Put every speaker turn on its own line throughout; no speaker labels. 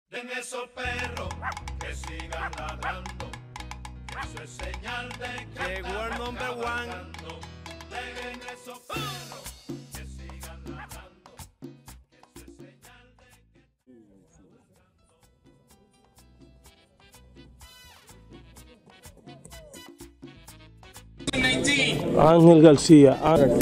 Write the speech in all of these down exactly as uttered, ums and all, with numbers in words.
Den esos perros que sigan ladrando, que eso es señal de que
llegó el number one.
Den esos perros que sigan ladrando, que eso es señal de que...
Ángel García.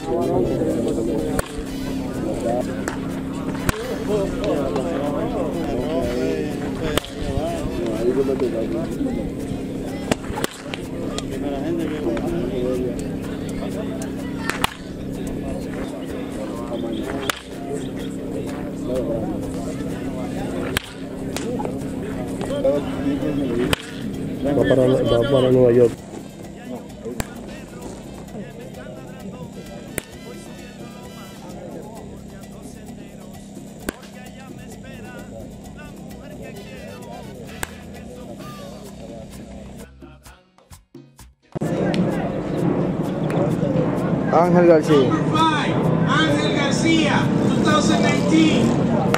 Va para, va para Nueva York. Ángel García.
Ángel García, dos mil diecinueve.